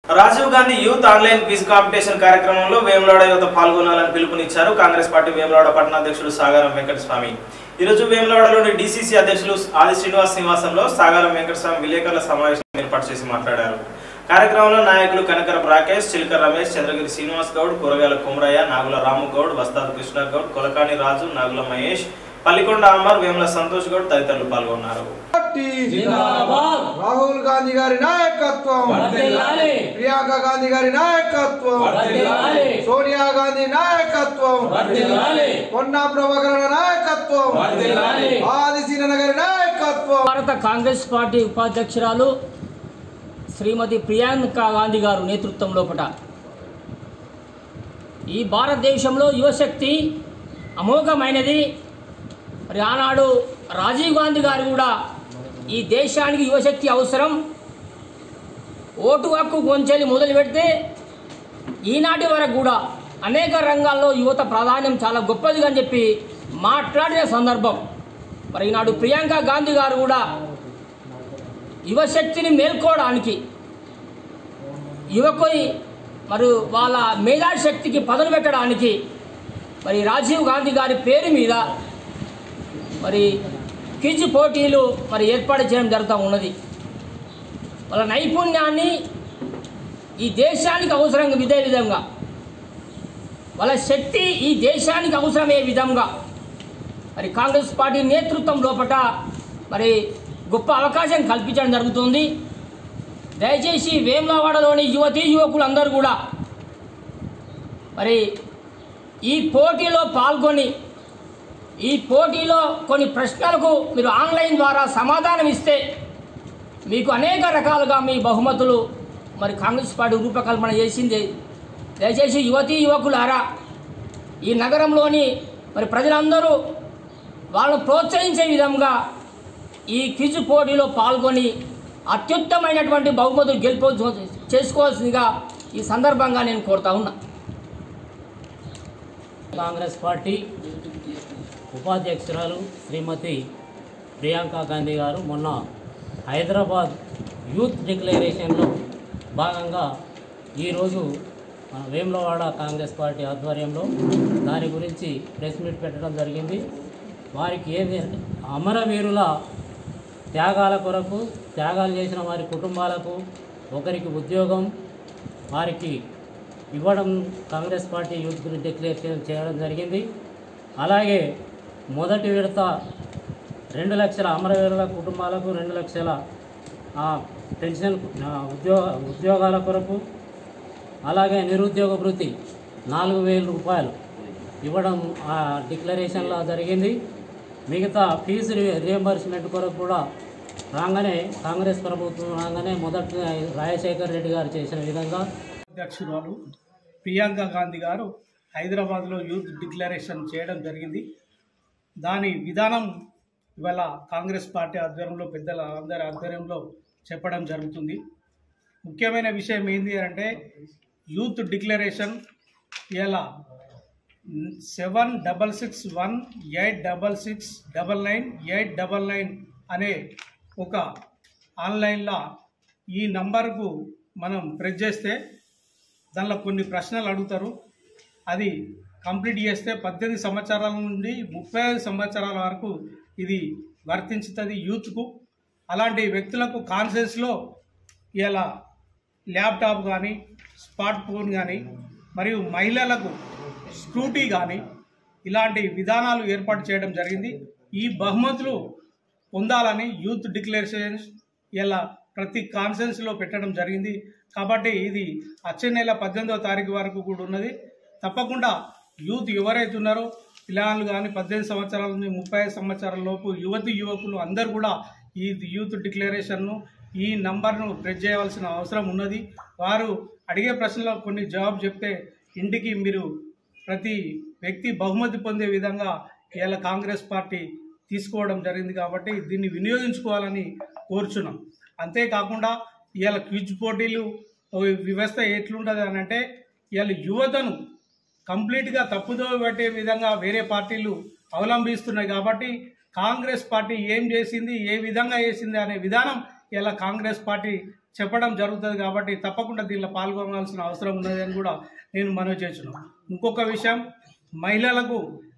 Rajiv Gandhi youth online quiz competition కార్యక్రమంలో వేములవాడ యువత పాల్గొనాలని పిలుపునిచ్చారు కాంగ్రెస్ పార్టీ వేములవాడ పట్టణాధ్యక్షులు సాగారం వెంకటస్వామి। ఈ రోజు వేములవాడలోని డీసీసీ అధ్యక్షులు ఆది శ్రీనివాస్ నివాసంలో సాగారం వెంకటస్వామి విలేకరుల సమావేశం ఏర్పాటు చేసి మాట్లాడారు। కార్యక్రమంలో నాయకులు కనకరపు రాకేష్, చిలక రమేష్, చంద్రగిరి శ్రీనివాస్ గౌడ్, కూరగాయల కుమరయ్య, నాగుల రాము గౌడ్, వస్తాదు కృష్ణ గౌడ్, కొలకాని రాజు, నాగుల మహేష్, పల్లికొండ అమర్, వేముల సంతోష్ గౌడ్ తదితరులు పాల్గొన్నారు। రాహుల్ గాంధీ గారి నాయకత్వం, ప్రియాంక గాంధీ గారి నాయకత్వం, సోనియా గాంధీ నాయకత్వం, పొన్నా ప్రభాకర్ నాయకత్వం, ఆది శ్రీనగర్ గారి నాయకత్వం। భారత కాంగ్రెస్ పార్టీ ఉపాధ్యక్షురాలు శ్రీమతి ప్రియాంక గాంధీ గారు నేతృత్వం లోపల ఈ భారతదేశంలో యువశక్తి అమోఘమైనది। మరి ఆనాడు రాజీవ్ గాంధీ గారు కూడా ఈ దేశానికి యువశక్తి అవసరం, ఓటు హక్కు కొంచెం మొదలు పెడితే ఈనాటి వరకు కూడా అనేక రంగాల్లో యువత ప్రాధాన్యం చాలా గొప్పదిగా అని చెప్పి మాట్లాడిన సందర్భం। మరి ఈనాడు ప్రియాంక గాంధీ గారు కూడా యువశక్తిని మేల్కోవడానికి, యువకుని మరి వాళ్ళ మేధాశక్తికి పదును పెట్టడానికి మరి రాజీవ్ గాంధీ గారి పేరు మీద మరి క్విజ్ పోటీలు మరి ఏర్పాటు చేయడం జరుగుతూ ఉన్నది। వాళ్ళ నైపుణ్యాన్ని ఈ దేశానికి అవసరం ఇదే విధంగా, వాళ్ళ శక్తి ఈ దేశానికి అవసరమే విధంగా మరి కాంగ్రెస్ పార్టీ నేతృత్వం లోపల మరి గొప్ప అవకాశం కల్పించడం జరుగుతుంది। దయచేసి వేములవాడలోని యువతీ యువకులందరూ కూడా మరి ఈ పోటీలో పాల్గొని ఈ పోటీలో కొన్ని ప్రశ్నలకు మీరు ఆన్లైన్ ద్వారా సమాధానం ఇస్తే మీకు అనేక రకాలుగా మీ బహుమతులు మరి కాంగ్రెస్ పార్టీ రూపకల్పన చేసింది। దయచేసి యువతీ యువకులారా, ఈ నగరంలోని మరి ప్రజలందరూ వాళ్ళను ప్రోత్సహించే విధంగా ఈ క్విజ్ పోటీలో పాల్గొని అత్యుత్తమైనటువంటి బహుమతులు గెలుపు చేసుకోవాల్సిందిగా ఈ సందర్భంగా నేను కోరుతా ఉన్నా। కాంగ్రెస్ పార్టీ ఉపాధ్యక్షురాలు శ్రీమతి ప్రియాంక గాంధీ గారు మొన్న హైదరాబాద్ యూత్ డిక్లరేషన్లో భాగంగా ఈరోజు మన వేములవాడ కాంగ్రెస్ పార్టీ ఆధ్వర్యంలో దాని గురించి ప్రెస్ మీట్ పెట్టడం జరిగింది। వారికి ఏమి అమరవీరుల త్యాగాల కొరకు, త్యాగాలు చేసిన వారి కుటుంబాలకు ఒకరికి ఉద్యోగం వారికి ఇవ్వడం కాంగ్రెస్ పార్టీ యూత్ డిక్లరేషన్ చేయడం జరిగింది। అలాగే మొదటి విడత 2 లక్షల అమరవీరుల కుటుంబాలకు 2 లక్షల పెన్షన్ ఉద్యోగాల కొరకు, అలాగే నిరుద్యోగ భృతి 4,000 రూపాయలు ఇవ్వడం ఆ డిక్లరేషన్లో జరిగింది। మిగతా ఫీజు రియంబర్స్మెంట్ కొరకు కూడా రాగానే కాంగ్రెస్ ప్రభుత్వం రాగానే మొదటి రాజశేఖర్ రెడ్డి గారు చేసిన విధంగా అధ్యక్షురాలు ప్రియాంక గాంధీ గారు హైదరాబాద్లో యూత్ డిక్లరేషన్ చేయడం జరిగింది। దాని విధానం ఇవాళ కాంగ్రెస్ పార్టీ ఆధ్వర్యంలో పెద్దల అందరి ఆధ్వర్యంలో చెప్పడం జరుగుతుంది। ముఖ్యమైన విషయం ఏంటి అంటే యూత్ డిక్లరేషన్ ఇలా 7661866999 అనే ఒక ఆన్లైన్లో ఈ నంబర్కు మనం ప్రెస్ చేస్తే దానిలో కొన్ని ప్రశ్నలు అడుగుతారు। అది కంప్లీట్ చేస్తే 18 సంవత్సరాల నుండి 35 సంవత్సరాల వరకు ఇది వర్తించుతుంది యూత్కు। అలాంటి వ్యక్తులకు కాన్ఫరెన్స్లో ఇలా ల్యాప్టాప్ కానీ, స్మార్ట్ ఫోన్ కానీ, మరియు మహిళలకు స్కూటీ కానీ ఇలాంటి విధానాలు ఏర్పాటు చేయడం జరిగింది। ఈ బహుమతులు పొందాలని యూత్ డిక్లరేషన్ ఇలా ప్రతి కాన్ఫరెన్స్లో పెట్టడం జరిగింది। కాబట్టి ఇది వచ్చే నెల 18వ తారీఖు వరకు కూడా ఉన్నది। తప్పకుండా యూత్ ఎవరైతే ఉన్నారో పిల్లలు కానీ 18 సంవత్సరాల నుండి 35 సంవత్సరాల లోపు యువతి యువకులు అందరూ కూడా ఈ యూత్ డిక్లరేషన్ను ఈ నంబర్ను ప్రెస్ చేయవలసిన అవసరం ఉన్నది। వారు అడిగే ప్రశ్నలో కొన్ని జవాబు చెప్తే ఇంటికి మీరు ప్రతి వ్యక్తి బహుమతి పొందే విధంగా ఇలా కాంగ్రెస్ పార్టీ తీసుకోవడం జరిగింది। కాబట్టి దీన్ని వినియోగించుకోవాలని కోరుచున్నాం। అంతేకాకుండా ఇవాళ క్విజ్ పోటీలు వ్యవస్థ ఎట్లుంటుంది అని అంటే ఇవాళ యువతను కంప్లీట్గా తప్పుదో పట్టే విధంగా వేరే పార్టీలు అవలంబిస్తున్నాయి। కాబట్టి కాంగ్రెస్ పార్టీ ఏం చేసింది, ఏ విధంగా చేసింది అనే విధానం ఇలా కాంగ్రెస్ పార్టీ చెప్పడం జరుగుతుంది కాబట్టి తప్పకుండా దీనిలో పాల్గొనాల్సిన అవసరం ఉన్నది అని కూడా నేను మనవి చేస్తున్నాను. ఇంకొక విషయం, మహిళలకు